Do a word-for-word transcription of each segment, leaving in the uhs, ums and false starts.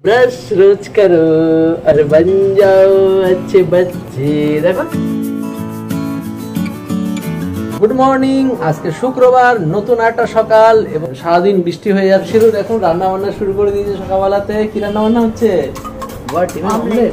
Brush रोज करो और बन जाओ अच्छे बच्चे। देखो गुड मर्निंग, आज के शुक्रवार, नतून একটা সকাল এবং সারাদিন বৃষ্টি হয়ে যাচ্ছে। শুরু দেখুন রান্না বান্না শুরু করে দিয়েছে সকালবেলাতে। কি রান্না বান্না হচ্ছে? What omelette.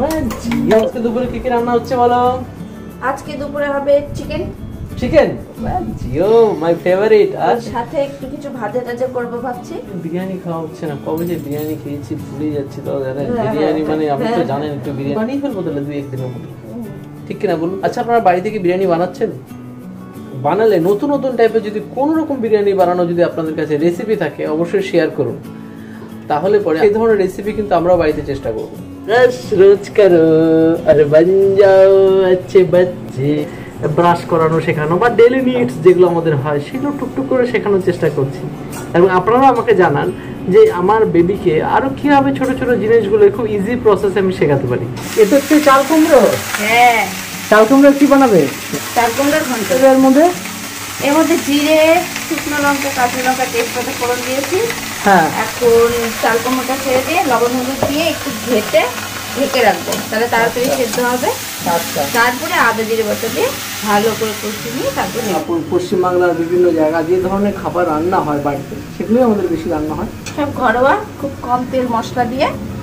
আজকে দুপুরে কি কি রান্না হচ্ছে বলো? আজকে দুপুরে হবে চিকেন। চিকেন জিও মাই ফেভারিট। আর সাথে একটু কিছু ভাজা টাজা করব ভাবছি। বিরিয়ানি খাওয়া হচ্ছে না, কবে যে বিরিয়ানি খেয়েছি ভুলে যাচ্ছি। তো বিরিয়ানি মানে আপনি তো জানেন, একটু বিরিয়ানি বানিয়ে ফেলবো তাহলে দুই একদিনের মধ্যে, ঠিক কিনা বলুন? আচ্ছা, আপনারা বাড়ি থেকে বিরিয়ানি বানাচ্ছেন? বানালে নতুন নতুন টাইপের যদি কোনো রকম বিরিয়ানি বানানো যদি আপনাদের কাছে রেসিপি থাকে অবশ্যই শেয়ার করুন, তাহলে পরে এই ধরনের রেসিপি কিন্তু আমরাও বাড়িতে চেষ্টা করবো। ব্রাশ রোজ করো আর বন যাও আচ্ছে বাচ্চে। ব্রাশ করানো শেখানো বা ডেইলি নিডস যেগুলো আমাদের হয় সেগুলো টুকটুক করে শেখানোর চেষ্টা করছি। এবং আপনারা আমাকে জানান যে আমার বেবিকে আরো কিভাবে ছোট ছোট জিনিসগুলো খুব ইজি প্রসেসে আমি শেখাতে পারি। এটা হচ্ছে চাল কুমড়ো। হ্যাঁ, চাল কুমড়ো কি বানাবে? চাল কুমড়োর ঘন্ট। এর মধ্যে এর মধ্যে জিরে, শুকনো লঙ্কা, কাঁচা লঙ্কা, তেজপাতা ফোড়ন দিয়েছি। হ্যাঁ, এখন চাল কুমড়োটা ছেড়ে দিয়ে লবণ হলুদ দিয়ে একটু ঘেটে ঢেকে রাখবো, তাহলে তাড়াতাড়ি সেদ্ধ হবে। আচ্ছা, তারপরে আদা জিরে বাটা দিয়ে ভালো করে কষিয়ে নিয়ে তারপরে পশ্চিমবাংলার বিভিন্ন জায়গা যে ধরনের খাবার রান্না হয় বাড়িতে সেগুলোই আমাদের বেশি রান্না হয়। সব ঘরোয়া, খুব কম তেল মশলা দিয়ে,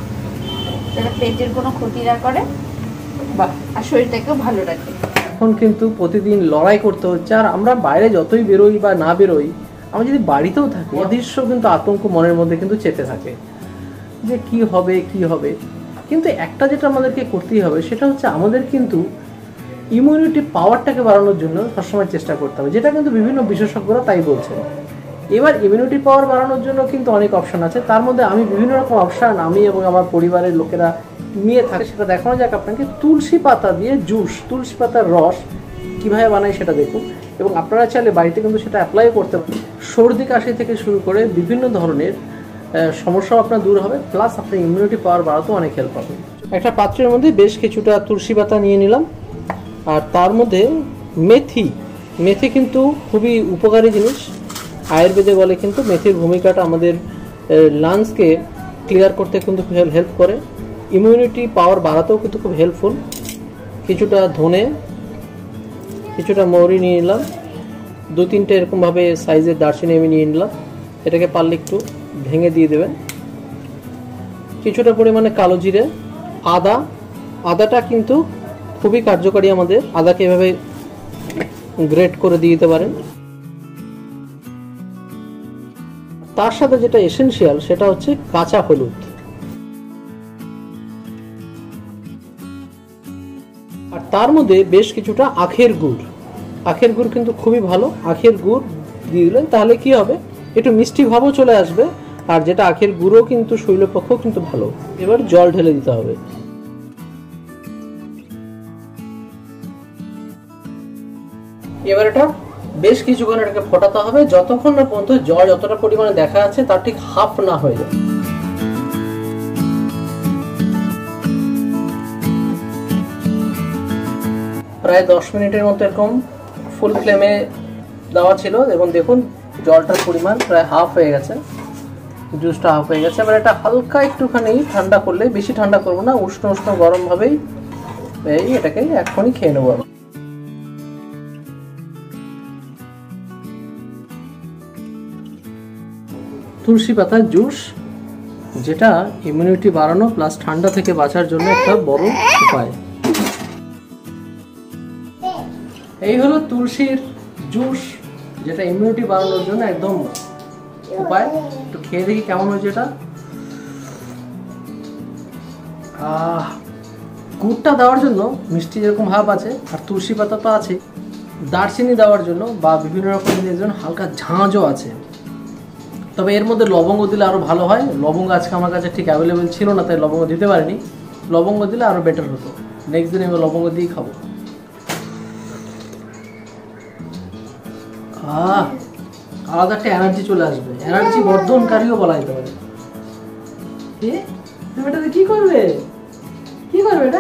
যেটা পেটের কোনো ক্ষতি না করে বা আর শরীরটাকেও ভালো রাখে। এখন কিন্তু প্রতিদিন লড়াই করতে হচ্ছে। আর আমরা বাইরে যতই বেরোই বা না বেরোই, আমরা যদি বাড়িতেও থাকি অদৃশ্য কিন্তু আতঙ্ক মনের মধ্যে কিন্তু চেপে থাকে যে কি হবে কি হবে। কিন্তু একটা যেটা আমাদেরকে করতেই হবে সেটা হচ্ছে আমাদের কিন্তু ইমিউনিটি পাওয়ারটাকে বাড়ানোর জন্য সবসময় চেষ্টা করতে হবে, যেটা কিন্তু বিভিন্ন বিশেষজ্ঞরা তাই বলছেন। এবার ইমিউনিটি পাওয়ার বাড়ানোর জন্য কিন্তু অনেক অপশান আছে, তার মধ্যে আমি বিভিন্ন রকম অপশান আমি এবং আমার পরিবারের লোকেরা নিয়ে থাকে, সেটা দেখানো যাক আপনাকে। তুলসী পাতা দিয়ে জুস, তুলসী পাতার রস কীভাবে বানাই সেটা দেখুন, এবং আপনারা চাইলে বাড়িতে কিন্তু সেটা অ্যাপ্লাই করতে পারেন। সর্দি কাশি থেকে শুরু করে বিভিন্ন ধরনের সমস্যাও আপনার দূর হবে, প্লাস আপনার ইমিউনিটি পাওয়ার বাড়াতেও অনেক হেল্প হবে। একটা পাত্রের মধ্যে বেশ কিছুটা তুলসী পাতা নিয়ে নিলাম, আর তার মধ্যে মেথি। মেথি কিন্তু খুবই উপকারী জিনিস, আয়ুর্বেদে বলে কিন্তু মেথির ভূমিকাটা আমাদের লাংসকে ক্লিয়ার করতে কিন্তু হেল্প করে, ইমিউনিটি পাওয়ার বাড়াতেও কিন্তু খুব হেল্পফুল। কিছুটা ধনে, কিছুটা মৌরি নিয়ে নিলাম, দু তিনটে এরকমভাবে সাইজের দারচিনি আমি নিয়ে নিলাম, এটাকে পারলে একটু ভেঙে দিয়ে দেবেন। কিছুটা পরিমাণে কালো জিরে, আদা। আদাটা কিন্তু খুবই কার্যকারী আমাদের, আদাকে এভাবে গ্রেট করে দিয়ে দিতে পারেন। তার সাথে যেটা এসেনশিয়াল সেটা হচ্ছে কাঁচা হলুদ। আর তার মধ্যে বেশ কিছুটা আখের গুড়। আখের গুড় কিন্তু খুবই ভালো, আখের গুড় দিয়ে দিলেন তাহলে কি হবে, একটু মিষ্টি ভাবও চলে আসবে, আর যেটা আখের গুঁড়ো কিন্তু শরীরের পক্ষেও কিন্তু ভালো। এবার জল ঢেলে দিতে হবে। এবার এটা বেশ কিছুক্ষণ এটাকে ফোটাতে হবে, যতক্ষণ না পর্যন্ত জল যতটা পরিমাণে দেখা যাচ্ছে তার ঠিক হাফ না হয়ে যায়। প্রায় দশ মিনিটের মতো এরকম ফুল ফ্লেমে দেওয়া ছিল, এবং দেখুন জলটার পরিমাণ প্রায় হাফ হয়ে গেছে, জুসটা হাফ হয়ে গেছে। এবার এটা হালকা একটুখানি ঠান্ডা করলে, বেশি ঠান্ডা করবো না, উষ্ণ উষ্ণ গরম ভাবেই এই এটাকে এখনই খেয়ে নেবো। তুলসী পাতার জুস, যেটা ইমিউনিটি বাড়ানো প্লাস ঠান্ডা থেকে বাঁচার জন্য একটা বড় উপায়। এই হলো তুলসীর জুস, যেটা ইমিউনিটি বাড়ানোর জন্য একদম উপায়। একটু খেয়ে দেখি কেমন হয়েছে এটা। আহ গুড়টা দেওয়ার জন্য মিষ্টি যেরকম ভাব আছে, আর তুলসী পাতা তো আছে, দারচিনি দেওয়ার জন্য বা বিভিন্ন রকম জিনিসের জন্য হালকা ঝাঁঝও আছে। তবে এর মধ্যে লবঙ্গ দিলে আরও ভালো হয়। লবঙ্গ আজকে আমার কাছে ঠিক অ্যাভেলেবেল ছিল না, তাই লবঙ্গ দিতে পারিনি। লবঙ্গ দিলে আরও বেটার হতো, নেক্সট দিন আমি লবঙ্গ দিয়েই খাবো। আহ আলাদা একটা এনার্জি চলে আসবে, এনার্জি বর্ধনকারীও বলা যেতে পারে। এটাতে কি করবে, কি করবে এটা?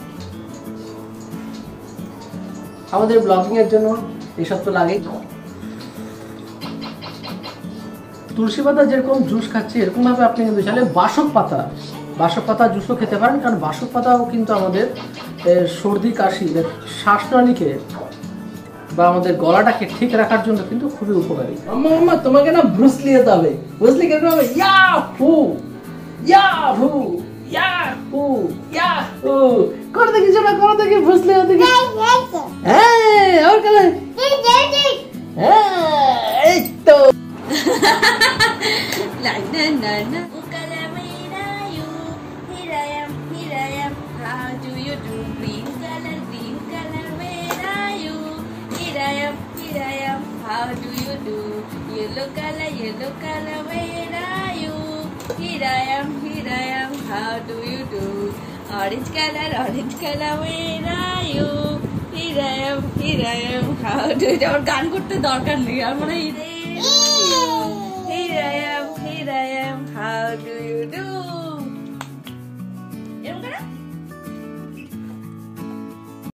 আমাদের ব্লগিং এর জন্য এসব তো লাগেই। তুলসী পাতা যেরকম জুস খাচ্ছি এরকম ভাবে আপনি কিন্তু চাইলে বাসক পাতা বাসক পাতা জুসও খেতে পারেন, কারণ বাসক পাতাও কিন্তু আমাদের সর্দি কাশি শ্বাসনালীকে বা আমাদের গলাটাকে ঠিক রাখার জন্য কিন্তু খুবই উপকারী। আম্মা আম্মা তোমাকে না ব্রুসলি হতে হবে, ব্রুসলি কিরকম হবে? ইয়াহু ইয়াহু ইয়াহু ইয়াহু করে দেখি জোড়া করে দেখি ব্রুসলি হতে কি? হ্যাঁ আর কালে হ্যাঁ এই তো La na na na. Ukalamina you. Here I am, here I am. How do you do? Green color, green color. Where are you? Here I am, here I am. How do you do? Yellow color, yellow color. Where are you? Here I am, here I am. How do you do? Orange color, orange color. Where are you? Here I am, here I am. How do you do? আমার গান করতে দরকার নেই আমার। Here I am, here I am, how do you do?